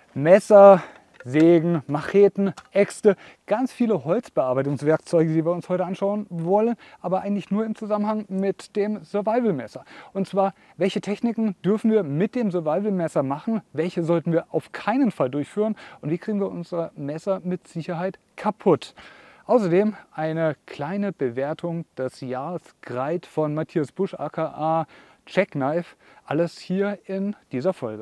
Messer, Sägen, Macheten, Äxte, ganz viele Holzbearbeitungswerkzeuge, die wir uns heute anschauen wollen, aber eigentlich nur im Zusammenhang mit dem Survival-Messer. Und zwar, welche Techniken dürfen wir mit dem Survival-Messer machen, welche sollten wir auf keinen Fall durchführen und wie kriegen wir unser Messer mit Sicherheit kaputt. Außerdem eine kleine Bewertung des Jahresgreit von Matthias Busch aka Jackknife. Alles hier in dieser Folge.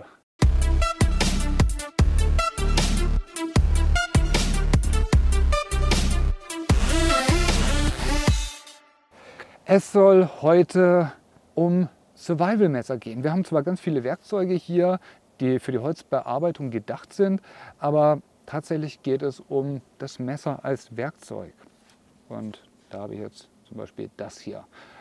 Es soll heute um Survival-Messer gehen. Wir haben zwar ganz viele Werkzeuge hier, die für die Holzbearbeitung gedacht sind, aber tatsächlich geht es um das Messer als Werkzeug. Und da habe ich jetzt zum Beispiel das hier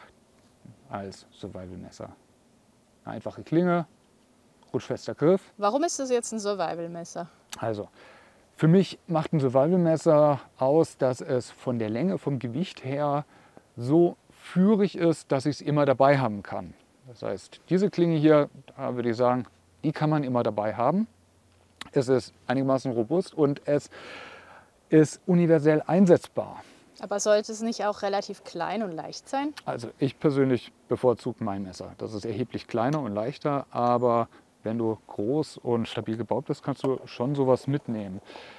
als Survival-Messer. Eine einfache Klinge, rutschfester Griff. Warum ist das jetzt ein Survival-Messer? Also, für mich macht ein Survival-Messer aus, dass es von der Länge, vom Gewicht her so führig ist, dass ich es immer dabei haben kann. Das heißt, diese Klinge hier, da würde ich sagen, die kann man immer dabei haben. Es ist einigermaßen robust und es ist universell einsetzbar. Aber sollte es nicht auch relativ klein und leicht sein? Also ich persönlich bevorzuge mein Messer. Das ist erheblich kleiner und leichter, aber wenn du groß und stabil gebaut bist, kannst du schon sowas mitnehmen.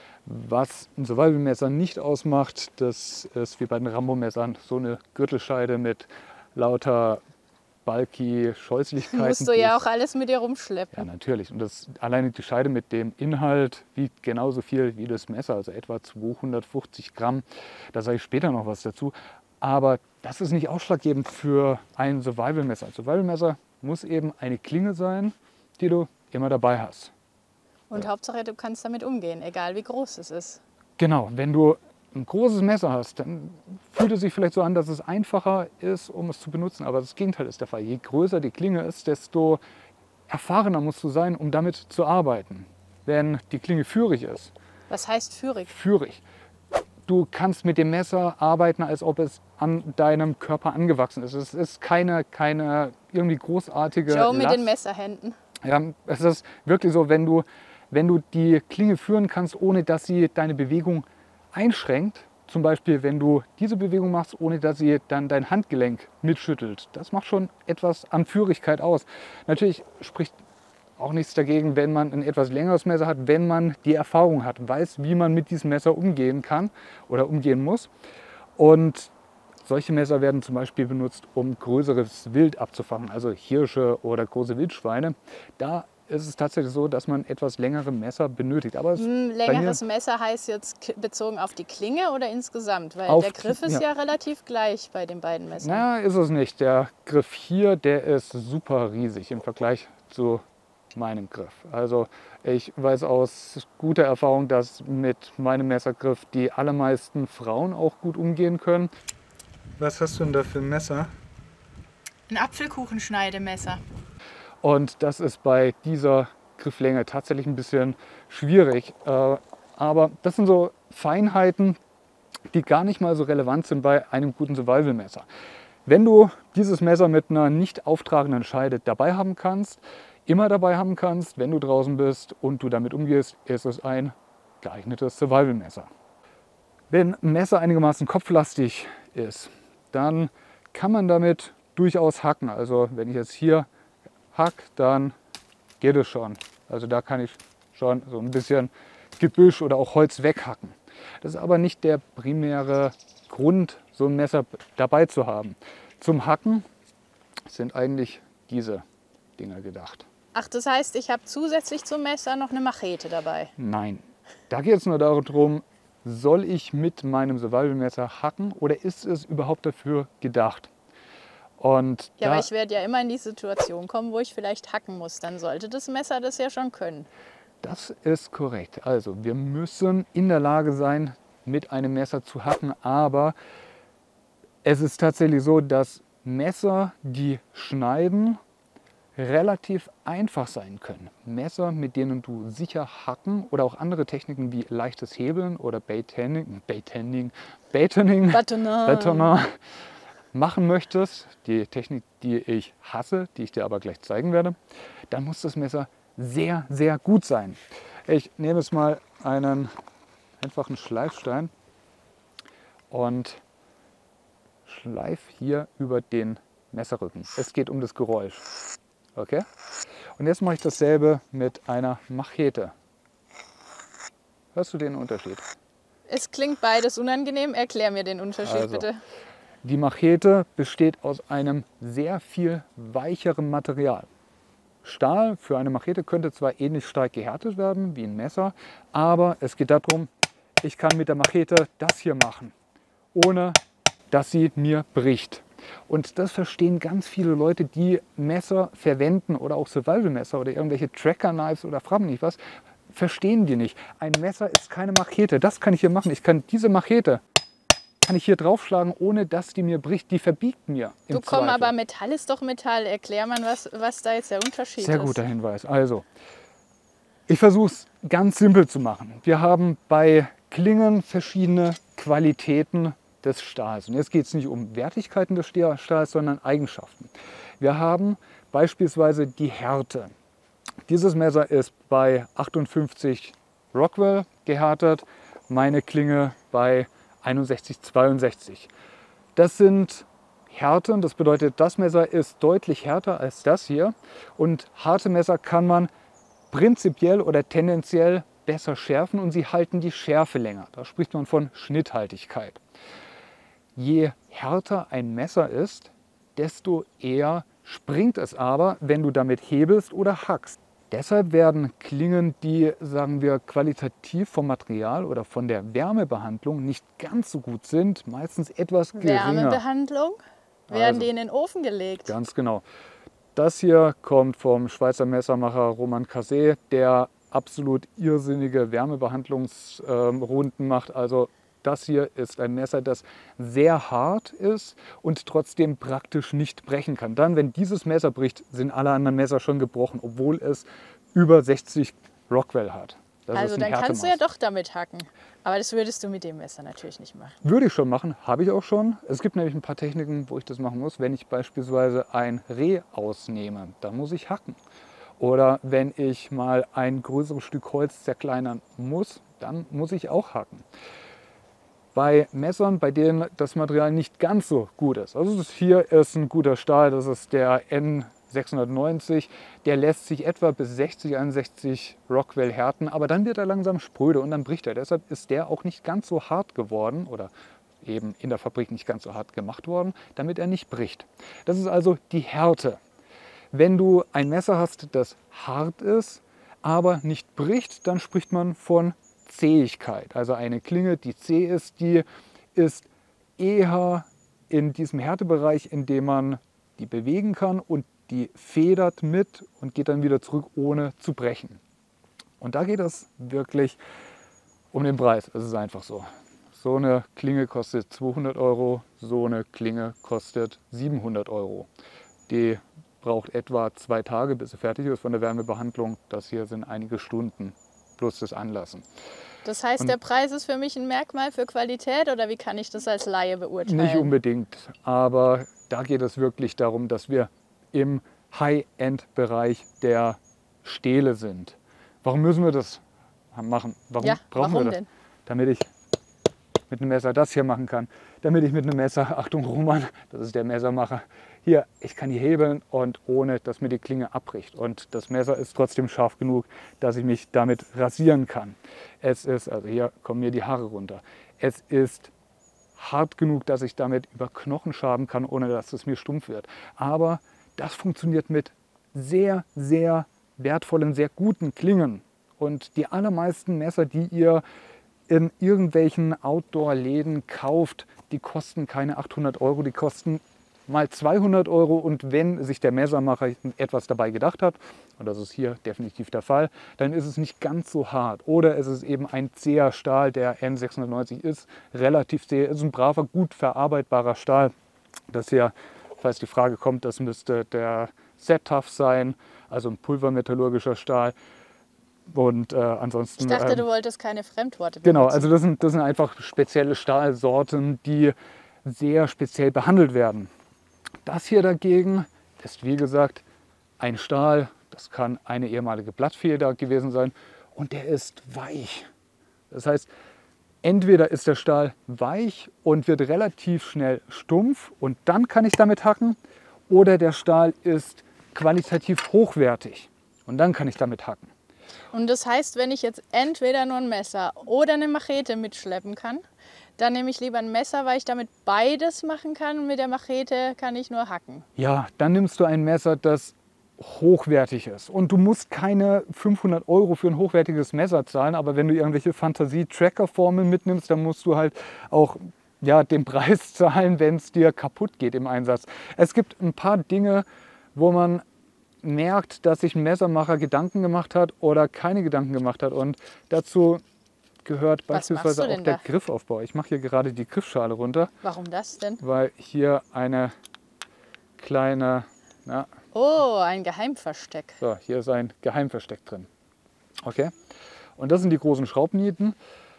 Was ein Survival-Messer nicht ausmacht, das ist wie bei den Rambo-Messern so eine Gürtelscheide mit lauter bulky Scheußlichkeiten. Musst du ja auch alles mit dir rumschleppen. Ja, natürlich. Und alleine die Scheide mit dem Inhalt wiegt genauso viel wie das Messer, also etwa 250 Gramm. Da sage ich später noch was dazu. Aber das ist nicht ausschlaggebend für ein Survival-Messer. Ein Survival-Messer muss eben eine Klinge sein, die du immer dabei hast. Und Ja. Hauptsache, du kannst damit umgehen, egal wie groß es ist. Genau, wenn du ein großes Messer hast, dann fühlt es sich vielleicht so an, dass es einfacher ist, um es zu benutzen. Aber das Gegenteil ist der Fall. Je größer die Klinge ist, desto erfahrener musst du sein, um damit zu arbeiten. Wenn die Klinge führig ist. Was heißt führig? Führig. Du kannst mit dem Messer arbeiten, als ob es an deinem Körper angewachsen ist. Es ist keine irgendwie großartige Joe mit Last. den Messerhänden. Ja, es ist wirklich so, wenn du die Klinge führen kannst, ohne dass sie deine Bewegung einschränkt, zum Beispiel wenn du diese Bewegung machst, ohne dass sie dann dein Handgelenk mitschüttelt, das macht schon etwas an Führigkeit aus. Natürlich spricht auch nichts dagegen, wenn man ein etwas längeres Messer hat, wenn man die Erfahrung hat, weiß, wie man mit diesem Messer umgehen kann oder umgehen muss. Und solche Messer werden zum Beispiel benutzt, um größeres Wild abzufangen, also Hirsche oder große Wildschweine. Da ist es tatsächlich so, dass man etwas längere Messer benötigt. Aber Längeres Messer heißt jetzt bezogen auf die Klinge oder insgesamt? Weil Auf der Griff ist ja relativ gleich bei den beiden Messern. Na, ist es nicht. Der Griff hier, der ist super riesig im Vergleich zu meinem Griff. Also ich weiß aus guter Erfahrung, dass mit meinem Messergriff die allermeisten Frauen auch gut umgehen können. Was hast du denn da für ein Messer? Ein Apfelkuchenschneidemesser. Und das ist bei dieser Grifflänge tatsächlich ein bisschen schwierig. Aber das sind so Feinheiten, die gar nicht mal so relevant sind bei einem guten Survival-Messer. Wenn du dieses Messer mit einer nicht auftragenden Scheide dabei haben kannst, immer dabei haben kannst, wenn du draußen bist und du damit umgehst, ist es ein geeignetes Survival-Messer. Wenn ein Messer einigermaßen kopflastig ist, dann kann man damit durchaus hacken. Also wenn ich jetzt hier hack, dann geht es schon. Also da kann ich schon so ein bisschen Gebüsch oder auch Holz weghacken. Das ist aber nicht der primäre Grund, so ein Messer dabei zu haben. Zum Hacken sind eigentlich diese Dinger gedacht. Ach, das heißt, ich habe zusätzlich zum Messer noch eine Machete dabei? Nein, da geht es nur darum, soll ich mit meinem Survival-Messer hacken oder ist es überhaupt dafür gedacht? Und ja, aber ich werde ja immer in die Situation kommen, wo ich vielleicht hacken muss. Dann sollte das Messer das ja schon können. Das ist korrekt. Also wir müssen in der Lage sein, mit einem Messer zu hacken. Aber es ist tatsächlich so, dass Messer, die schneiden, relativ einfach sein können. Messer, mit denen du sicher hacken oder auch andere Techniken wie leichtes Hebeln oder Batoning machen möchtest, die Technik, die ich hasse, die ich dir aber gleich zeigen werde, dann muss das Messer sehr, sehr gut sein. Ich nehme jetzt mal einen einfachen Schleifstein und schleife hier über den Messerrücken. Es geht um das Geräusch. Okay? Und jetzt mache ich dasselbe mit einer Machete. Hörst du den Unterschied? Es klingt beides unangenehm. Erklär mir den Unterschied Also, bitte. Die Machete besteht aus einem sehr viel weicheren Material. Stahl für eine Machete könnte zwar ähnlich stark gehärtet werden wie ein Messer, aber es geht darum, ich kann mit der Machete das hier machen, ohne dass sie mir bricht. Und das verstehen ganz viele Leute, die Messer verwenden oder auch Survival-Messer oder irgendwelche Tracker-Knives oder fragen nicht was, verstehen die nicht. Ein Messer ist keine Machete. Das kann ich hier machen. Ich kann diese Machete kann ich hier draufschlagen, ohne dass die mir bricht. Die verbiegt mir im Du komm, Zweifel. aber Metall ist doch Metall. Erklär mal, was da jetzt der Unterschied ist. Sehr guter Hinweis. Also, ich versuche es ganz simpel zu machen. Wir haben bei Klingen verschiedene Qualitäten des Stahls. Und jetzt geht es nicht um Wertigkeiten des Stahls, sondern Eigenschaften. Wir haben beispielsweise die Härte. Dieses Messer ist bei 58 Rockwell gehärtet, meine Klinge bei 61,62. Das sind Härten, das bedeutet, das Messer ist deutlich härter als das hier. Und harte Messer kann man prinzipiell oder tendenziell besser schärfen und sie halten die Schärfe länger. Da spricht man von Schnitthaltigkeit. Je härter ein Messer ist, desto eher springt es aber, wenn du damit hebelst oder hackst. Deshalb werden Klingen, die, sagen wir, qualitativ vom Material oder von der Wärmebehandlung nicht ganz so gut sind, meistens etwas geringer. Wärmebehandlung? Werden Also, die in den Ofen gelegt? Ganz genau. Das hier kommt vom Schweizer Messermacher Roman Cassé, der absolut irrsinnige Wärmebehandlungsrunden macht. Also das hier ist ein Messer, das sehr hart ist und trotzdem praktisch nicht brechen kann. Dann, wenn dieses Messer bricht, sind alle anderen Messer schon gebrochen, obwohl es über 60 Rockwell hat. Das Also ist ein dann kannst du ja Härtemaß. doch damit hacken. Aber das würdest du mit dem Messer natürlich nicht machen. Würde ich schon machen, habe ich auch schon. Es gibt nämlich ein paar Techniken, wo ich das machen muss. Wenn ich beispielsweise ein Reh ausnehme, dann muss ich hacken. Oder wenn ich mal ein größeres Stück Holz zerkleinern muss, dann muss ich auch hacken. Bei Messern, bei denen das Material nicht ganz so gut ist. Also hier ist ein guter Stahl, das ist der N690. Der lässt sich etwa bis 60, 61 Rockwell härten, aber dann wird er langsam spröde und dann bricht er. Deshalb ist der auch nicht ganz so hart geworden oder eben in der Fabrik nicht ganz so hart gemacht worden, damit er nicht bricht. Das ist also die Härte. Wenn du ein Messer hast, das hart ist, aber nicht bricht, dann spricht man von Zähigkeit. Also eine Klinge, die zäh ist, die ist eher in diesem Härtebereich, in dem man die bewegen kann und die federt mit und geht dann wieder zurück, ohne zu brechen. Und da geht es wirklich um den Preis. Es ist einfach so. So eine Klinge kostet 200 Euro, so eine Klinge kostet 700 Euro. Die braucht etwa 2 Tage, bis sie fertig ist von der Wärmebehandlung. Das hier sind einige Stunden plus das Anlassen. Das heißt, der Preis ist für mich ein Merkmal für Qualität oder wie kann ich das als Laie beurteilen? Nicht unbedingt, aber da geht es wirklich darum, dass wir im High-End-Bereich der Stähle sind. Warum müssen wir das machen? Warum brauchen wir das? denn? Damit ich mit einem Messer das hier machen kann. Damit ich mit einem Messer, Achtung Roman, das ist der Messermacher, hier, ich kann hier hebeln und ohne, dass mir die Klinge abbricht. Und das Messer ist trotzdem scharf genug, dass ich mich damit rasieren kann. Es ist, also hier kommen mir die Haare runter. Es ist hart genug, dass ich damit über Knochen schaben kann, ohne dass es mir stumpf wird. Aber das funktioniert mit sehr, sehr wertvollen, sehr guten Klingen. Und die allermeisten Messer, die ihr in irgendwelchen Outdoor-Läden kauft, die kosten keine 800 Euro, die kosten mal 200 Euro. Und wenn sich der Messermacher etwas dabei gedacht hat, und das ist hier definitiv der Fall, dann ist es nicht ganz so hart. Oder es ist eben ein zäher Stahl, der N690 ist, relativ zäh, ist ein braver, gut verarbeitbarer Stahl. Das hier, falls die Frage kommt, das müsste der Z-Tough sein, also ein pulvermetallurgischer Stahl. Und ansonsten. Ich dachte, du wolltest keine Fremdworte benutzen. Genau, also das sind einfach spezielle Stahlsorten, die sehr speziell behandelt werden. Das hier dagegen ist, wie gesagt, ein Stahl. Das kann eine ehemalige Blattfeder gewesen sein. und der ist weich. Das heißt, entweder ist der Stahl weich und wird relativ schnell stumpf und dann kann ich damit hacken, oder der Stahl ist qualitativ hochwertig und dann kann ich damit hacken. Und das heißt, wenn ich jetzt entweder nur ein Messer oder eine Machete mitschleppen kann, dann nehme ich lieber ein Messer, weil ich damit beides machen kann. Und mit der Machete kann ich nur hacken. Ja, dann nimmst du ein Messer, das hochwertig ist. Und du musst keine 500 € für ein hochwertiges Messer zahlen, aber wenn du irgendwelche Fantasie-Tracker-Formeln mitnimmst, dann musst du halt auch den Preis zahlen, wenn es dir kaputt geht im Einsatz. Es gibt ein paar Dinge, wo man merkt, dass sich ein Messermacher Gedanken gemacht hat oder keine Gedanken gemacht hat. Und dazu gehört beispielsweise auch der Griffaufbau. Ich mache hier gerade die Griffschale runter. Warum das denn? Weil hier eine kleine... Oh, ein Geheimversteck. So, hier ist ein Geheimversteck drin. Okay. Und das sind die großen Schraubnieten.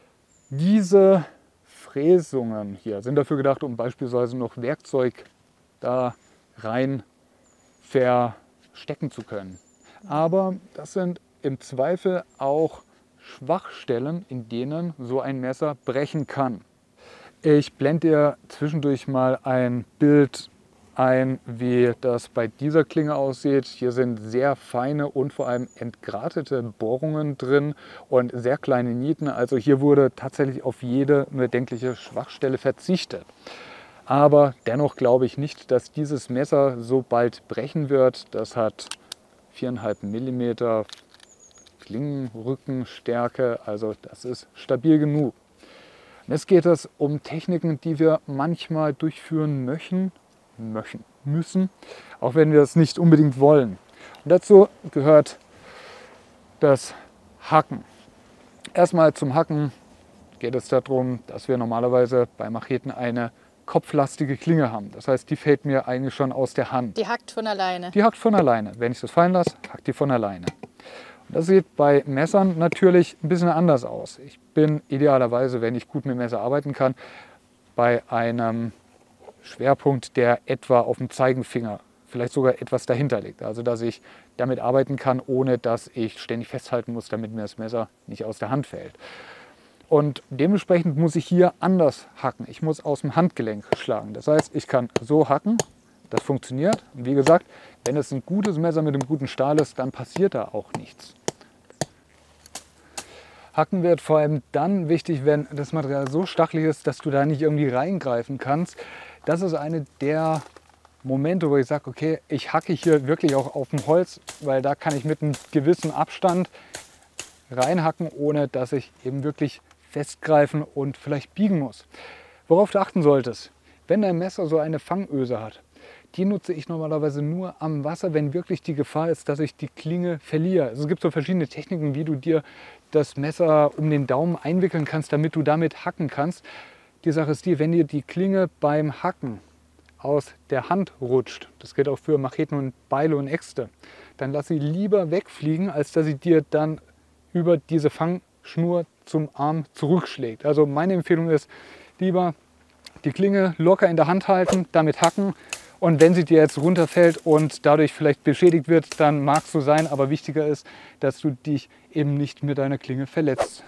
Diese Fräsungen hier sind dafür gedacht, um beispielsweise noch Werkzeug da rein verstecken zu können. Aber das sind im Zweifel auch Schwachstellen, in denen so ein Messer brechen kann. Ich blende dir zwischendurch mal ein Bild ein, wie das bei dieser Klinge aussieht. Hier sind sehr feine und vor allem entgratete Bohrungen drin und sehr kleine Nieten. Also hier wurde tatsächlich auf jede bedenkliche Schwachstelle verzichtet. Aber dennoch glaube ich nicht, dass dieses Messer so bald brechen wird. Das hat 4,5 mm Klingenrückenstärke, also das ist stabil genug. Und jetzt geht es um Techniken, die wir manchmal durchführen müssen, auch wenn wir es nicht unbedingt wollen. Und dazu gehört das Hacken. Erstmal zum Hacken geht es darum, dass wir normalerweise bei Macheten eine kopflastige Klinge haben. Das heißt, die fällt mir eigentlich schon aus der Hand. Die hackt von alleine. Die hackt von alleine. Wenn ich das fallen lasse, hackt die von alleine. Und das sieht bei Messern natürlich ein bisschen anders aus. Ich bin idealerweise, wenn ich gut mit Messer arbeiten kann, bei einem Schwerpunkt, der etwa auf dem Zeigefinger, vielleicht sogar etwas dahinter liegt. Also dass ich damit arbeiten kann, ohne dass ich ständig festhalten muss, damit mir das Messer nicht aus der Hand fällt. Und dementsprechend muss ich hier anders hacken. Ich muss aus dem Handgelenk schlagen. Das heißt, ich kann so hacken, das funktioniert. Und wie gesagt, wenn es ein gutes Messer mit einem guten Stahl ist, dann passiert da auch nichts. Hacken wird vor allem dann wichtig, wenn das Material so stachelig ist, dass du da nicht irgendwie reingreifen kannst. Das ist eine der Momente, wo ich sage, okay, ich hacke hier wirklich auch auf dem Holz, weil da kann ich mit einem gewissen Abstand reinhacken, ohne dass ich eben wirklich festgreifen und vielleicht biegen muss. Worauf du achten solltest, wenn dein Messer so eine Fangöse hat, die nutze ich normalerweise nur am Wasser, wenn wirklich die Gefahr ist, dass ich die Klinge verliere. Also es gibt so verschiedene Techniken, wie du dir das Messer um den Daumen einwickeln kannst, damit du damit hacken kannst. Die Sache ist die, wenn dir die Klinge beim Hacken aus der Hand rutscht, das gilt auch für Macheten und Beile und Äxte, dann lass sie lieber wegfliegen, als dass sie dir dann über diese Fangschnur zum Arm zurückschlägt. Also meine Empfehlung ist, lieber die Klinge locker in der Hand halten, damit hacken. Und wenn sie dir jetzt runterfällt und dadurch vielleicht beschädigt wird, dann mag es so sein. Aber wichtiger ist, dass du dich eben nicht mit deiner Klinge verletzt.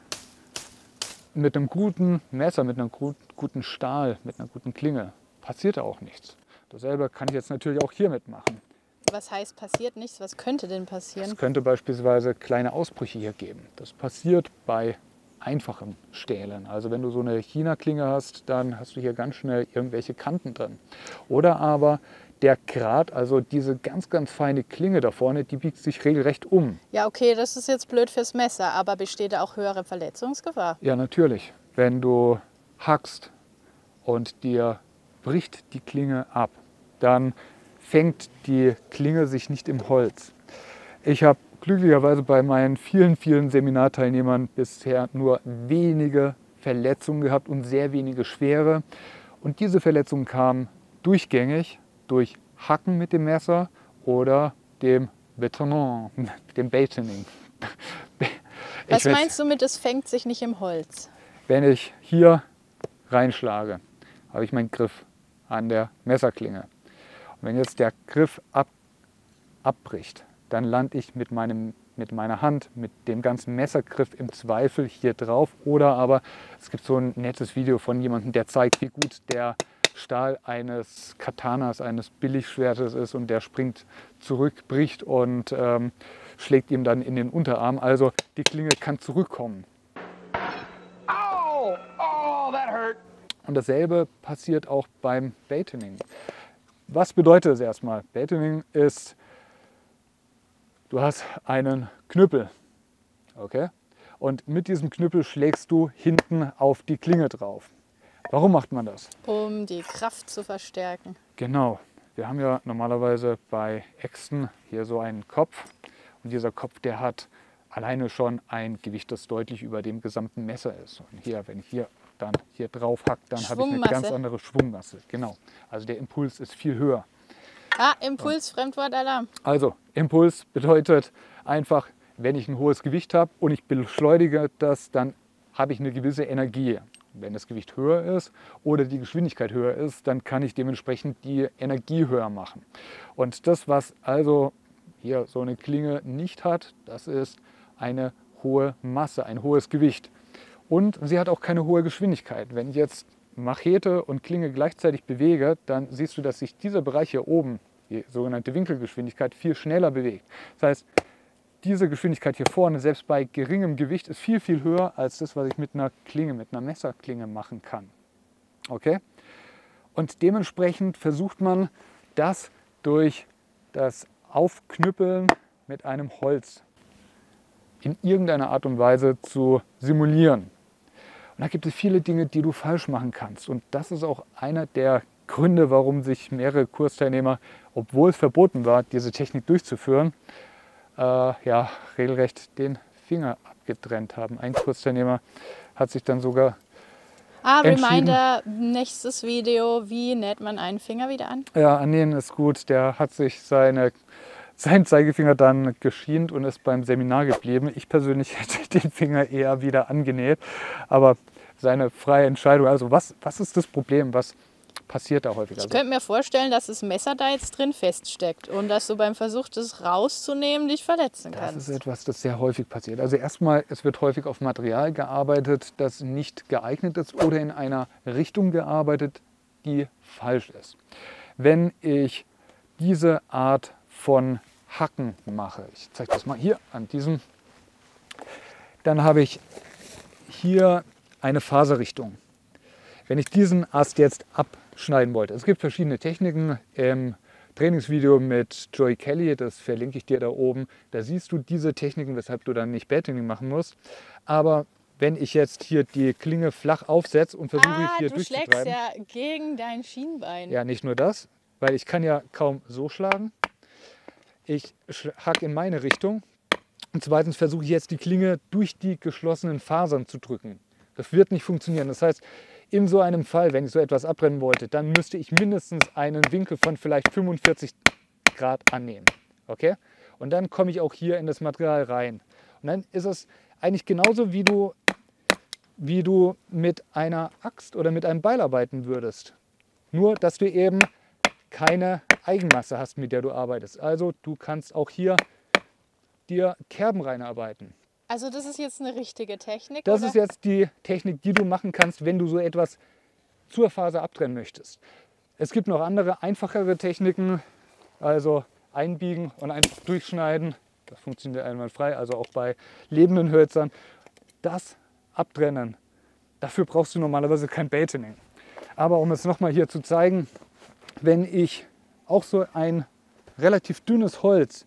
Mit einem guten Messer, mit einem guten Stahl, mit einer guten Klinge passiert auch nichts. Dasselbe kann ich jetzt natürlich auch hiermit machen. Was heißt passiert nichts? Was könnte denn passieren? Es könnte beispielsweise kleine Ausbrüche hier geben. Das passiert bei einfachen Stählen. Also wenn du so eine China-Klinge hast, dann hast du hier ganz schnell irgendwelche Kanten drin. Oder aber der Grat, also diese ganz, ganz feine Klinge da vorne, die biegt sich regelrecht um. Ja, okay, das ist jetzt blöd fürs Messer, aber besteht da auch höhere Verletzungsgefahr? Ja, natürlich. Wenn du hackst und dir bricht die Klinge ab, dann fängt die Klinge sich nicht im Holz. Ich habe glücklicherweise bei meinen vielen, vielen Seminarteilnehmern bisher nur wenige Verletzungen gehabt und sehr wenige schwere. Und diese Verletzungen kamen durchgängig durch Hacken mit dem Messer oder dem Betonon, dem Batoning. Was meinst du mit, es fängt sich nicht im Holz? Wenn ich hier reinschlage, habe ich meinen Griff an der Messerklinge. Und wenn jetzt der Griff abbricht, dann lande ich mit meinem mit meiner Hand, mit dem ganzen Messergriff im Zweifel hier drauf. Oder aber es gibt so ein nettes Video von jemandem, der zeigt, wie gut der Stahl eines Katanas, eines Billigschwertes ist und der springt zurück, bricht und schlägt ihm dann in den Unterarm. Also die Klinge kann zurückkommen. Oh, oh, that hurt. Und dasselbe passiert auch beim Baitoning. Was bedeutet das erstmal? Baitoning ist, du hast einen Knüppel, okay? Und mit diesem Knüppel schlägst du hinten auf die Klinge drauf. Warum macht man das? Um die Kraft zu verstärken. Genau. Wir haben ja normalerweise bei Äxten hier so einen Kopf. Und dieser Kopf, der hat alleine schon ein Gewicht, das deutlich über dem gesamten Messer ist. Und hier, wenn ich hier dann hier drauf hack, dann habe ich eine ganz andere Schwungmasse. Genau. Also der Impuls ist viel höher. Ah, Impuls, Fremdwortalarm. Also Impuls bedeutet einfach, wenn ich ein hohes Gewicht habe und ich beschleunige das, dann habe ich eine gewisse Energie. Wenn das Gewicht höher ist oder die Geschwindigkeit höher ist, dann kann ich dementsprechend die Energie höher machen. Und das, was also hier so eine Klinge nicht hat, das ist eine hohe Masse, ein hohes Gewicht. Und sie hat auch keine hohe Geschwindigkeit. Wenn ich jetzt Machete und Klinge gleichzeitig bewege, dann siehst du, dass sich dieser Bereich hier oben, die sogenannte Winkelgeschwindigkeit, viel schneller bewegt. Das heißt, diese Geschwindigkeit hier vorne, selbst bei geringem Gewicht, ist viel, viel höher als das, was ich mit einer Klinge, mit einer Messerklinge machen kann. Okay? Und dementsprechend versucht man das durch das Aufknüppeln mit einem Holz in irgendeiner Art und Weise zu simulieren. Und da gibt es viele Dinge, die du falsch machen kannst. Und das ist auch einer der Gründe, warum sich mehrere Kursteilnehmer, obwohl es verboten war, diese Technik durchzuführen, ja, regelrecht den Finger abgetrennt haben. Ein Kursteilnehmer hat sich dann sogar Reminder, nächstes Video, wie näht man einen Finger wieder an? Ja, annähen ist gut. Der hat sich seinen Zeigefinger dann geschient und ist beim Seminar geblieben. Ich persönlich hätte den Finger eher wieder angenäht, aber seine freie Entscheidung. Also was ist das Problem? Was passiert da häufig? Ich könnte mir vorstellen, dass das Messer da jetzt drin feststeckt und dass du beim Versuch, das rauszunehmen, dich verletzen kannst. Das ist etwas, das sehr häufig passiert. Also erstmal, es wird häufig auf Material gearbeitet, das nicht geeignet ist oder in einer Richtung gearbeitet, die falsch ist. Wenn ich diese Art von Hacken mache, ich zeige das mal hier an diesem, dann habe ich hier eine Faserrichtung. Wenn ich diesen Ast jetzt abschneiden wollte, es gibt verschiedene Techniken im Trainingsvideo mit Joey Kelly, das verlinke ich dir da oben, da siehst du diese Techniken, weshalb du dann nicht Baitoning machen musst. Aber wenn ich jetzt hier die Klinge flach aufsetze und versuche hier durchzutreiben. Du schlägst ja gegen dein Schienbein. Ja, nicht nur das, weil ich kann ja kaum so schlagen. Ich hacke in meine Richtung und zweitens versuche ich jetzt die Klinge durch die geschlossenen Fasern zu drücken. Das wird nicht funktionieren. Das heißt, in so einem Fall, wenn ich so etwas abbrennen wollte, dann müsste ich mindestens einen Winkel von vielleicht 45 Grad annehmen. Okay? Und dann komme ich auch hier in das Material rein. Und dann ist es eigentlich genauso, wie du mit einer Axt oder mit einem Beil arbeiten würdest. Nur, dass du eben keine Eigenmasse hast, mit der du arbeitest. Also du kannst auch hier dir Kerben reinarbeiten. Also das ist jetzt eine richtige Technik? Das oder? ist jetzt die Technik, die du machen kannst, wenn du so etwas zur Faser abtrennen möchtest. Es gibt noch andere, einfachere Techniken, also einbiegen und einfach durchschneiden. Das funktioniert einwandfrei, also auch bei lebenden Hölzern. Das Abtrennen, dafür brauchst du normalerweise kein Baitoning. Aber um es nochmal hier zu zeigen, wenn ich auch so ein relativ dünnes Holz,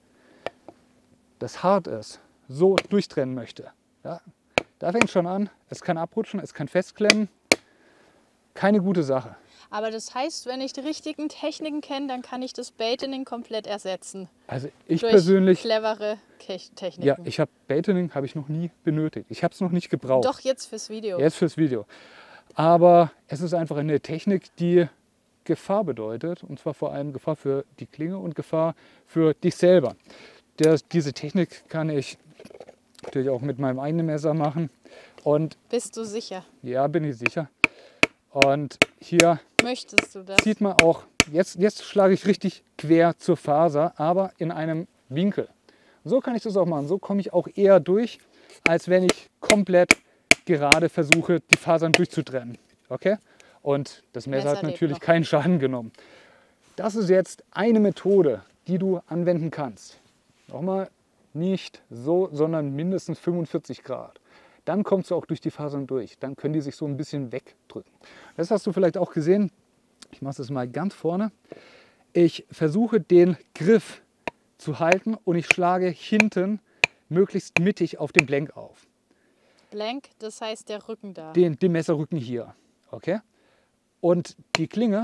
das hart ist, so durchtrennen möchte, ja, da fängt es schon an, es kann abrutschen, es kann festklemmen, keine gute Sache. Aber das heißt, wenn ich die richtigen Techniken kenne, dann kann ich das Baitoning komplett ersetzen. Also ich durch persönlich, clevere Techniken. ja, Baitoning habe ich noch nie benötigt. Ich habe es noch nicht gebraucht. Doch jetzt fürs Video. Jetzt fürs Video. Aber es ist einfach eine Technik, die Gefahr bedeutet, und zwar vor allem Gefahr für die Klinge und Gefahr für dich selber. Diese Technik kann ich natürlich auch mit meinem eigenen Messer machen. Und bist du sicher? ja, bin ich sicher. Und hier möchtest du das? sieht man auch, jetzt schlage ich richtig quer zur Faser, aber in einem Winkel. So kann ich das auch machen. So komme ich auch eher durch, als wenn ich komplett gerade versuche, die Fasern durchzutrennen. Okay? Und das Messer hat natürlich keinen Schaden genommen. Das ist jetzt eine Methode, die du anwenden kannst. Nochmal, nicht so, sondern mindestens 45 Grad. Dann kommst du auch durch die Fasern durch. Dann können die sich so ein bisschen wegdrücken. Das hast du vielleicht auch gesehen. Ich mache das mal ganz vorne. Ich versuche den Griff zu halten und ich schlage hinten möglichst mittig auf den Blank auf. Blank, das heißt der Rücken da. Den Messerrücken hier. Okay? Und die Klinge,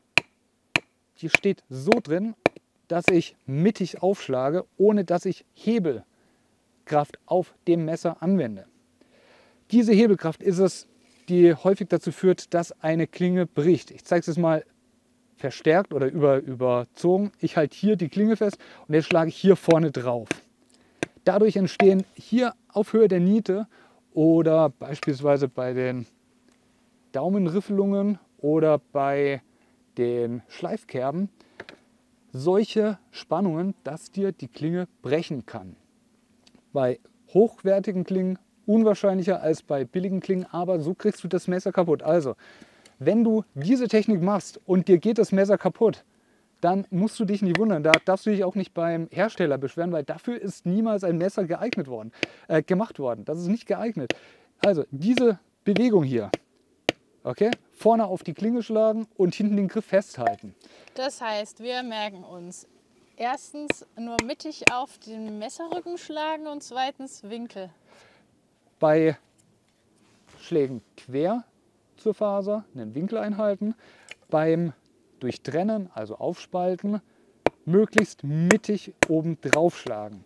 die steht so drin, dass ich mittig aufschlage, ohne dass ich Hebelkraft auf dem Messer anwende. Diese Hebelkraft ist es, die häufig dazu führt, dass eine Klinge bricht. Ich zeige es jetzt mal verstärkt oder überzogen. Ich halte hier die Klinge fest und jetzt schlage ich hier vorne drauf. Dadurch entstehen hier auf Höhe der Niete oder beispielsweise bei den Daumenriffelungen oder bei den Schleifkerben solche Spannungen, dass dir die Klinge brechen kann. Bei hochwertigen Klingen unwahrscheinlicher als bei billigen Klingen, aber so kriegst du das Messer kaputt. Also, wenn du diese Technik machst und dir geht das Messer kaputt, dann musst du dich nicht wundern. Da darfst du dich auch nicht beim Hersteller beschweren, weil dafür ist niemals ein Messer gemacht worden. Das ist nicht geeignet. Also, diese Bewegung hier, okay, vorne auf die Klinge schlagen und hinten den Griff festhalten. Das heißt, wir merken uns, erstens nur mittig auf den Messerrücken schlagen und zweitens Winkel. Bei Schlägen quer zur Faser einen Winkel einhalten. Beim Durchtrennen, also Aufspalten, möglichst mittig oben drauf schlagen.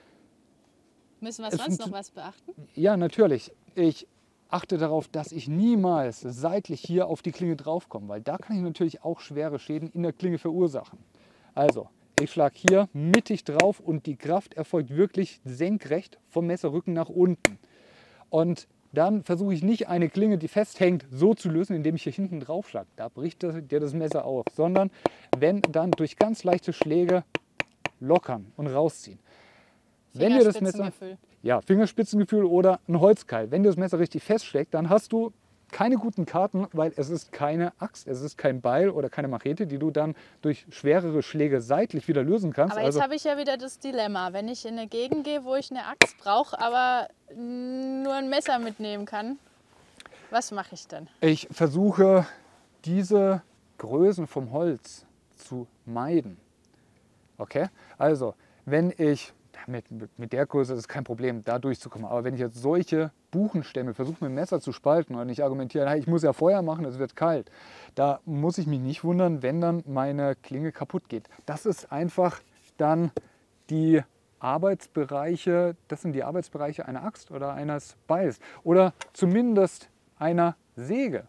Müssen wir sonst noch was beachten? Ja, natürlich. Ich achte darauf, dass ich niemals seitlich hier auf die Klinge draufkomme, weil da kann ich natürlich auch schwere Schäden in der Klinge verursachen. Also, ich schlage hier mittig drauf und die Kraft erfolgt wirklich senkrecht vom Messerrücken nach unten. Und dann versuche ich nicht eine Klinge, die festhängt, so zu lösen, indem ich hier hinten drauf schlage. Da bricht dir das Messer auf. Sondern wenn dann durch ganz leichte Schläge lockern und rausziehen. Wenn dir das Messer, ja, Fingerspitzengefühl oder ein Holzkeil. Wenn dir das Messer richtig festschlägt, dann hast du keine guten Karten, weil es ist keine Axt, es ist kein Beil oder keine Machete, die du dann durch schwerere Schläge seitlich wieder lösen kannst. Aber jetzt habe ich ja wieder das Dilemma, wenn ich in eine Gegend gehe, wo ich eine Axt brauche, aber nur ein Messer mitnehmen kann, was mache ich dann? Ich versuche, diese Größen vom Holz zu meiden. Okay? Also, wenn ich mit der Größe ist es kein Problem, da durchzukommen. Aber wenn ich jetzt solche Buchenstämme versuche, mit dem Messer zu spalten und ich argumentiere, hey, ich muss ja Feuer machen, es wird kalt, da muss ich mich nicht wundern, wenn dann meine Klinge kaputt geht. Das ist einfach dann die Arbeitsbereiche, das sind die Arbeitsbereiche einer Axt oder eines Beils oder zumindest einer Säge.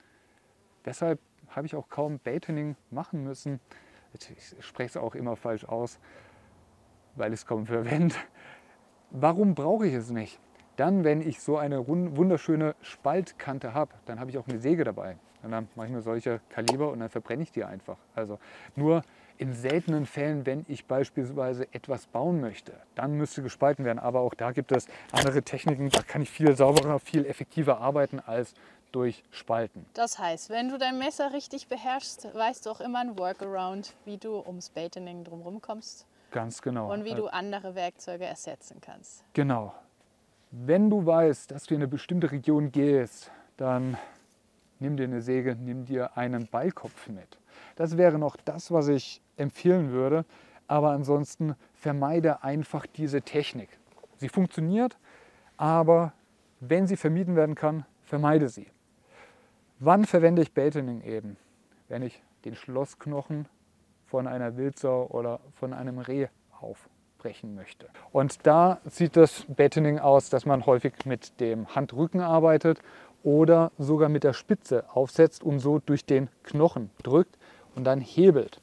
Deshalb habe ich auch kaum Batoning machen müssen. Ich spreche es auch immer falsch aus, weil ich es kaum verwende. Warum brauche ich es nicht? Dann, wenn ich so eine wunderschöne Spaltkante habe, dann habe ich auch eine Säge dabei. Und dann mache ich mir solche Kaliber und dann verbrenne ich die einfach. Also nur in seltenen Fällen, wenn ich beispielsweise etwas bauen möchte, dann müsste gespalten werden. Aber auch da gibt es andere Techniken, da kann ich viel sauberer, viel effektiver arbeiten als durch Spalten. Das heißt, wenn du dein Messer richtig beherrschst, weißt du auch immer ein Workaround, wie du ums Batoning drumherum kommst. Ganz genau. Und wie du andere Werkzeuge ersetzen kannst. Genau. Wenn du weißt, dass du in eine bestimmte Region gehst, dann nimm dir eine Säge, nimm dir einen Beilkopf mit. Das wäre noch das, was ich empfehlen würde. Aber ansonsten vermeide einfach diese Technik. Sie funktioniert, aber wenn sie vermieden werden kann, vermeide sie. Wann verwende ich Batoning eben? Wenn ich den Schlossknochen von einer Wildsau oder von einem Reh aufbrechen möchte. Und da sieht das Batoning aus, dass man häufig mit dem Handrücken arbeitet oder sogar mit der Spitze aufsetzt und so durch den Knochen drückt und dann hebelt.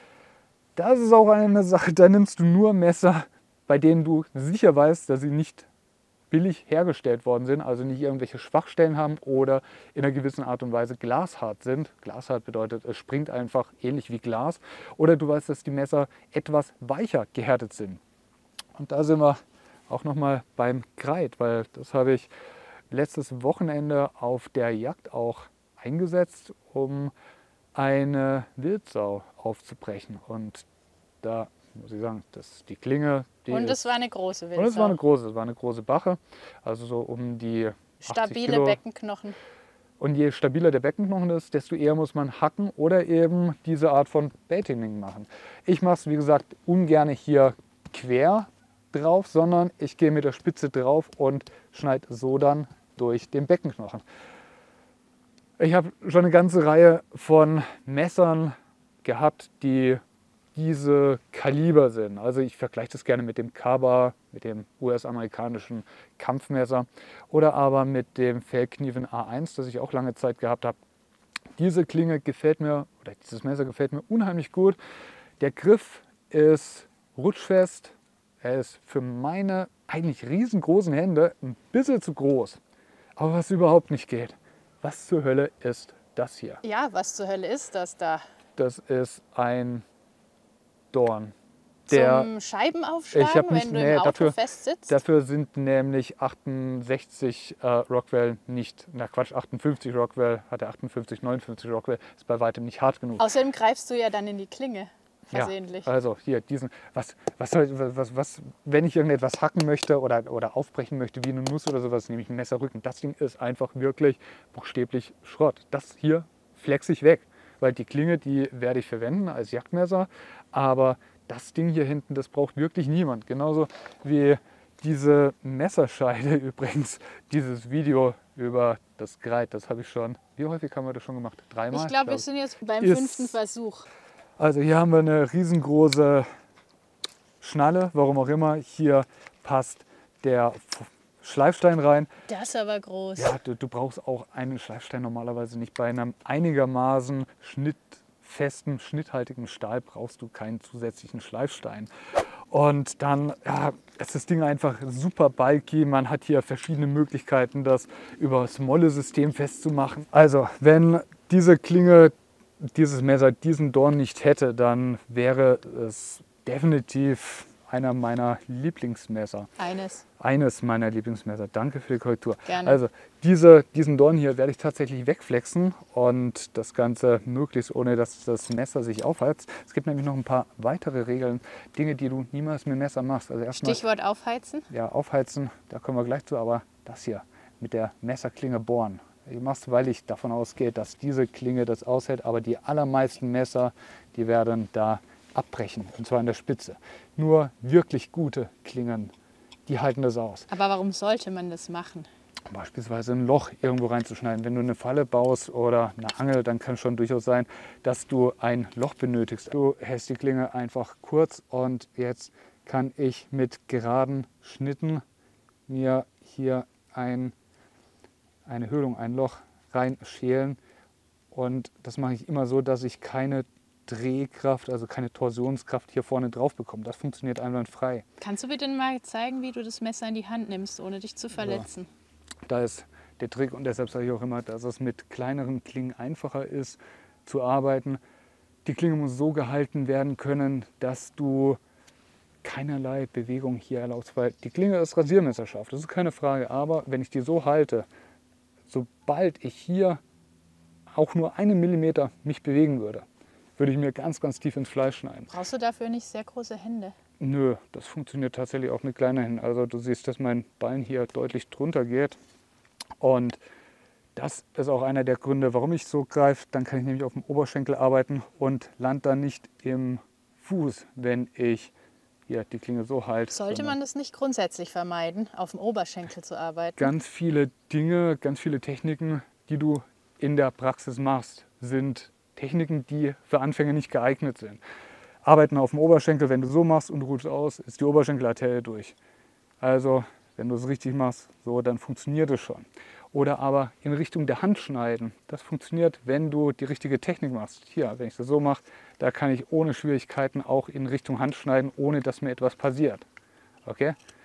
Das ist auch eine Sache, da nimmst du nur Messer, bei denen du sicher weißt, dass sie nicht billig hergestellt worden sind, also nicht irgendwelche Schwachstellen haben oder in einer gewissen Art und Weise glashart sind. Glashart bedeutet, es springt einfach ähnlich wie Glas. Oder du weißt, dass die Messer etwas weicher gehärtet sind. Und da sind wir auch nochmal beim Kreit, weil das habe ich letztes Wochenende auf der Jagd auch eingesetzt, um eine Wildsau aufzubrechen. Und da muss ich sagen, dass die Klinge, Und es war eine große Wildsau. und es war eine große Bache, also so um die 80 Stabile Kilo. Beckenknochen. Und je stabiler der Beckenknochen ist, desto eher muss man hacken oder eben diese Art von Baiting machen. Ich mache es, wie gesagt, ungern hier quer drauf, sondern ich gehe mit der Spitze drauf und schneide so dann durch den Beckenknochen. Ich habe schon eine ganze Reihe von Messern gehabt, die diese Kaliber sind. Also ich vergleiche das gerne mit dem Kaba, mit dem US-amerikanischen Kampfmesser oder aber mit dem Feldknieven A1, das ich auch lange Zeit gehabt habe. Diese Klinge gefällt mir, oder dieses Messer gefällt mir unheimlich gut. Der Griff ist rutschfest. Er ist für meine eigentlich riesengroßen Hände ein bisschen zu groß. Aber was überhaupt nicht geht, was zur Hölle ist das hier? Ja, was zur Hölle ist das da? Das ist ein Dorn. Zum Scheibenaufschlagen, wenn du im Auto festsitzt? Dafür sind nämlich 68 Rockwell nicht, 58 Rockwell, hat er 58, 59 Rockwell, ist bei weitem nicht hart genug. Außerdem greifst du ja dann in die Klinge. Versehentlich. Ja, also hier diesen, wenn ich irgendetwas hacken möchte oder aufbrechen möchte wie eine Nuss oder sowas, nehme ich ein Messerrücken. Das Ding ist einfach wirklich buchstäblich Schrott. Das hier flex ich weg, weil die Klinge, die werde ich verwenden als Jagdmesser, aber das Ding hier hinten, das braucht wirklich niemand. Genauso wie diese Messerscheide übrigens, dieses Video über das Kreit, das habe ich schon, wie häufig haben wir das schon gemacht? 3-mal? Ich glaube, wir sind jetzt beim 5. Versuch. Also hier haben wir eine riesengroße Schnalle, warum auch immer. Hier passt der Schleifstein rein. Das ist aber groß. Ja, du brauchst auch einen Schleifstein normalerweise nicht. Bei einem einigermaßen festen, schnitthaltigen Stahl brauchst du keinen zusätzlichen Schleifstein. Und dann ist das Ding einfach super bulky. Man hat hier verschiedene Möglichkeiten, das über das Molle-System festzumachen. Also wenn diese Klinge, dieses Messer diesen Dorn nicht hätte, dann wäre es definitiv einer meiner Lieblingsmesser. Eines meiner Lieblingsmesser. Danke für die Korrektur. Gerne. Also diesen Dorn hier werde ich tatsächlich wegflexen und das Ganze möglichst ohne, dass das Messer sich aufheizt. Es gibt nämlich noch ein paar weitere Regeln, Dinge, die du niemals mit dem Messer machst. Also erstmal, Stichwort aufheizen? Ja, aufheizen, da kommen wir gleich zu, aber das hier mit der Messerklinge bohren. Ich mache es, weil ich davon ausgehe, dass diese Klinge das aushält, aber die allermeisten Messer, die werden da abbrechen, und zwar in der Spitze. Nur wirklich gute Klingen, die halten das aus. Aber warum sollte man das machen? Beispielsweise ein Loch irgendwo reinzuschneiden. Wenn du eine Falle baust oder eine Angel, dann kann es schon durchaus sein, dass du ein Loch benötigst. Du hältst die Klinge einfach kurz und jetzt kann ich mit geraden Schnitten mir hier eine Höhlung, ein Loch reinschälen. Und das mache ich immer so, dass ich keine Drehkraft, also keine Torsionskraft hier vorne drauf bekomme. Das funktioniert einwandfrei. Kannst du bitte mal zeigen, wie du das Messer in die Hand nimmst, ohne dich zu verletzen? Ja, da ist der Trick und deshalb sage ich auch immer, dass es mit kleineren Klingen einfacher ist zu arbeiten. Die Klinge muss so gehalten werden können, dass du keinerlei Bewegung hier erlaubst, weil die Klinge ist rasiermesserscharf, das ist keine Frage, aber wenn ich die so halte, sobald ich hier auch nur einen Millimeter mich bewegen würde, würde ich mir ganz, ganz tief ins Fleisch schneiden. Brauchst du dafür nicht sehr große Hände? Nö, das funktioniert tatsächlich auch mit kleinen Händen. Also du siehst, dass mein Bein hier deutlich drunter geht. Und das ist auch einer der Gründe, warum ich so greife. Dann kann ich nämlich auf dem Oberschenkel arbeiten und lande dann nicht im Fuß, wenn ich hier die Klinge so halte. Sollte man das nicht grundsätzlich vermeiden, auf dem Oberschenkel zu arbeiten? Ganz viele Dinge, ganz viele Techniken, die du in der Praxis machst, sind Techniken, die für Anfänger nicht geeignet sind. Arbeiten auf dem Oberschenkel, wenn du so machst und ruhst aus, ist die Oberschenkelarterie durch. Also, wenn du es richtig machst, so, dann funktioniert es schon. Oder aber in Richtung der Hand schneiden. Das funktioniert, wenn du die richtige Technik machst. Hier, wenn ich das so mache, da kann ich ohne Schwierigkeiten auch in Richtung Hand schneiden, ohne dass mir etwas passiert. Okay?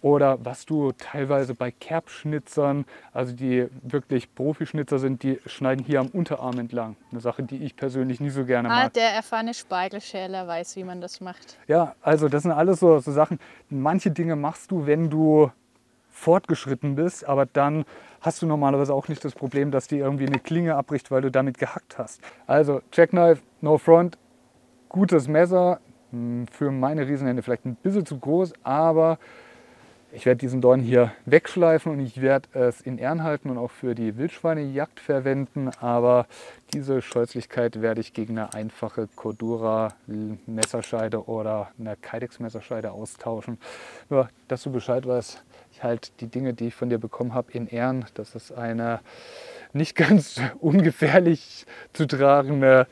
Oder was du teilweise bei Kerbschnitzern, also die wirklich Profischnitzer sind, die schneiden hier am Unterarm entlang. Eine Sache, die ich persönlich nie so gerne mag. Der erfahrene Speigelschäler weiß, wie man das macht. Ja, also das sind alles so Sachen. Manche Dinge machst du, wenn du fortgeschritten bist, aber dann hast du normalerweise auch nicht das Problem, dass die irgendwie eine Klinge abbricht, weil du damit gehackt hast. Also Jackknife, No Front, gutes Messer, für meine Riesenhände vielleicht ein bisschen zu groß, aber ich werde diesen Dorn hier wegschleifen und ich werde es in Ehren halten und auch für die Wildschweinejagd verwenden. Aber diese Scheußlichkeit werde ich gegen eine einfache Cordura Messerscheide oder eine Kydex Messerscheide austauschen. Nur, dass du Bescheid weißt, ich halte die Dinge, die ich von dir bekommen habe, in Ehren. Das ist eine nicht ganz ungefährlich zu tragende,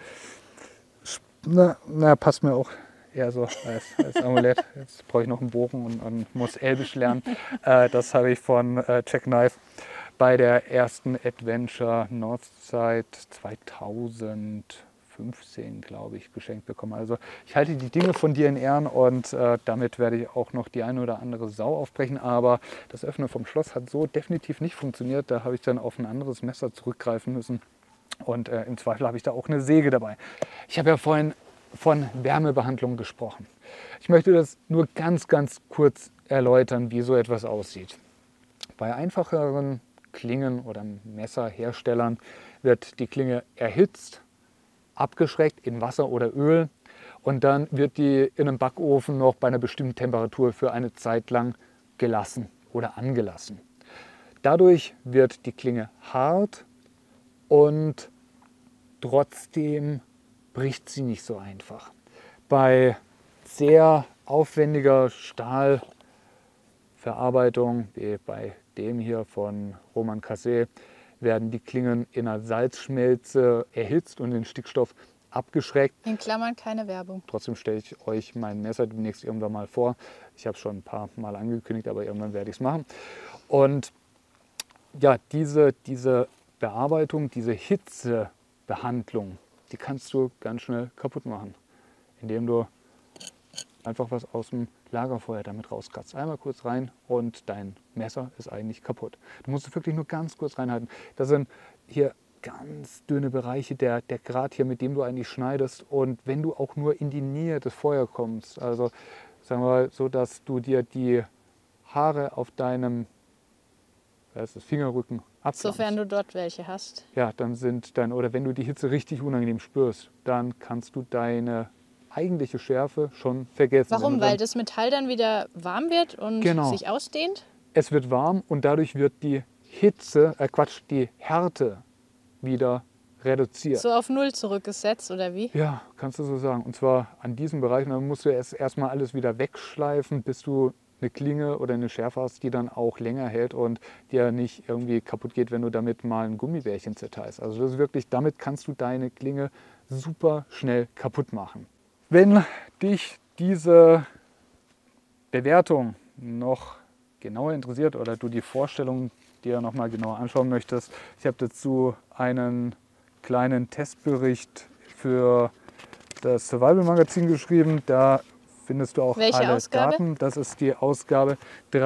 passt mir auch eher so als Amulett. Jetzt brauche ich noch einen Bogen und muss Elbisch lernen. Das habe ich von Jackknife bei der ersten Adventure Northside 2015, glaube ich, geschenkt bekommen. Also ich halte die Dinge von dir in Ehren und damit werde ich auch noch die eine oder andere Sau aufbrechen. Aber das Öffnen vom Schloss hat so definitiv nicht funktioniert. Da habe ich dann auf ein anderes Messer zurückgreifen müssen. Und im Zweifel habe ich da auch eine Säge dabei. Ich habe ja vorhin von Wärmebehandlung gesprochen. Ich möchte das nur ganz kurz erläutern, wie so etwas aussieht. Bei einfacheren Klingen oder Messerherstellern wird die Klinge erhitzt, abgeschreckt in Wasser oder Öl und dann wird die in einem Backofen noch bei einer bestimmten Temperatur für eine Zeit lang gelassen oder angelassen. Dadurch wird die Klinge hart und trotzdem bricht sie nicht so einfach. Bei sehr aufwendiger Stahlverarbeitung, wie bei dem hier von Roman Cassé, werden die Klingen in einer Salzschmelze erhitzt und den Stickstoff abgeschreckt. In Klammern keine Werbung. Trotzdem stelle ich euch mein Messer demnächst irgendwann mal vor. Ich habe es schon ein paar Mal angekündigt, aber irgendwann werde ich es machen. Und ja, diese Bearbeitung, diese Hitzebehandlung, die kannst du ganz schnell kaputt machen, indem du einfach was aus dem Lagerfeuer damit rauskratzt. Einmal kurz rein und dein Messer ist eigentlich kaputt. Du musst es wirklich nur ganz kurz reinhalten. Das sind hier ganz dünne Bereiche, der Grat hier, mit dem du eigentlich schneidest. Und wenn du auch nur in die Nähe des Feuers kommst, also sagen wir mal so, dass du dir die Haare auf deinem Fingerrücken abflammst. Sofern du dort welche hast. Ja, dann oder wenn du die Hitze richtig unangenehm spürst, dann kannst du deine eigentliche Schärfe schon vergessen. Warum? Weil das Metall dann wieder warm wird und sich ausdehnt? Es wird warm und dadurch wird die die Härte wieder reduziert. So auf Null zurückgesetzt oder wie? Ja, kannst du so sagen. Und zwar an diesem Bereich. Und dann musst du erstmal alles wieder wegschleifen, bis du eine Klinge oder eine Schärfe hast, die dann auch länger hält und dir nicht irgendwie kaputt geht, wenn du damit mal ein Gummibärchen zerteilst. Also das ist wirklich, damit kannst du deine Klinge super schnell kaputt machen. Wenn dich diese Bewertung noch genauer interessiert oder du die Vorstellung dir noch mal genauer anschauen möchtest, ich habe dazu einen kleinen Testbericht für das Survival Magazin geschrieben. Da findest du auch alle Daten. Das ist die Ausgabe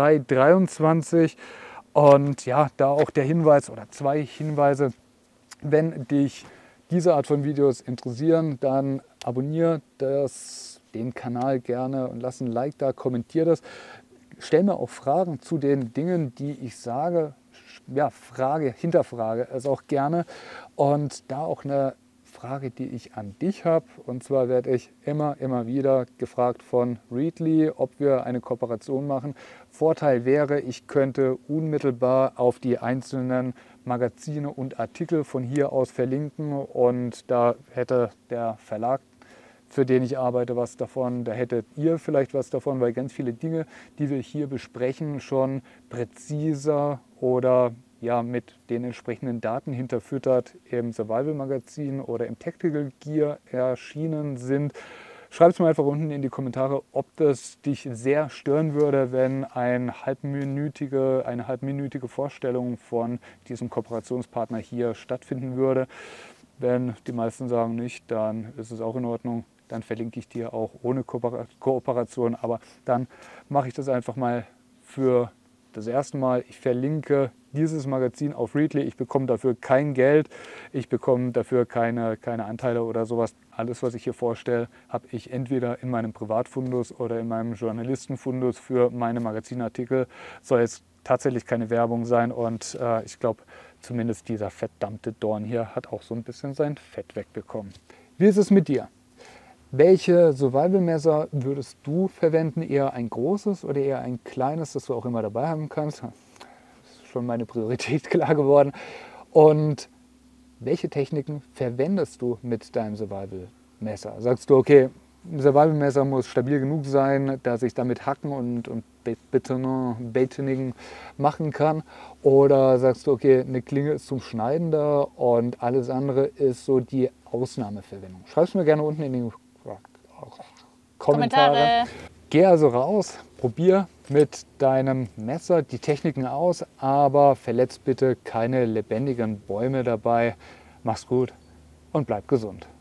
323. Und ja, da auch der Hinweis oder zwei Hinweise. Wenn dich diese Art von Videos interessieren, dann abonniere den Kanal gerne und lass ein Like da, kommentiere das. Stell mir auch Fragen zu den Dingen, die ich sage. Ja, hinterfrage es auch gerne. Und da auch eine Frage, die ich an dich habe. Und zwar werde ich immer wieder gefragt von Readly, ob wir eine Kooperation machen. Vorteil wäre, ich könnte unmittelbar auf die einzelnen Magazine und Artikel von hier aus verlinken. Und da hätte der Verlag, für den ich arbeite, was davon. Da hättet ihr vielleicht was davon, weil ganz viele Dinge, die wir hier besprechen, schon präziser oder ja, mit den entsprechenden Daten hinterfüttert im Survival-Magazin oder im Tactical Gear erschienen sind. Schreib es mir einfach unten in die Kommentare, ob das dich sehr stören würde, wenn eine halbminütige Vorstellung von diesem Kooperationspartner hier stattfinden würde. Wenn die meisten sagen nicht, dann ist es auch in Ordnung. Dann verlinke ich dir auch ohne Kooperation, aber dann mache ich das einfach mal für das erste Mal, ich verlinke dieses Magazin auf Readly. Ich bekomme dafür kein Geld, ich bekomme dafür keine Anteile oder sowas. Alles, was ich hier vorstelle, habe ich entweder in meinem Privatfundus oder in meinem Journalistenfundus für meine Magazinartikel. Soll jetzt tatsächlich keine Werbung sein und ich glaube, zumindest dieser verdammte Dorn hier hat auch so ein bisschen sein Fett wegbekommen. Wie ist es mit dir? Welche Survival-Messer würdest du verwenden? Eher ein großes oder eher ein kleines, das du auch immer dabei haben kannst? Das ist schon meine Priorität klar geworden. Und welche Techniken verwendest du mit deinem Survival-Messer? Sagst du, okay, ein Survival-Messer muss stabil genug sein, dass ich damit Hacken und Batoning machen kann? Oder sagst du, okay, eine Klinge ist zum Schneiden da und alles andere ist so die Ausnahmeverwendung? Schreib es mir gerne unten in die Kommentare. Geh also raus, probier mit deinem Messer die Techniken aus, aber verletzt bitte keine lebendigen Bäume dabei. Mach's gut und bleib gesund.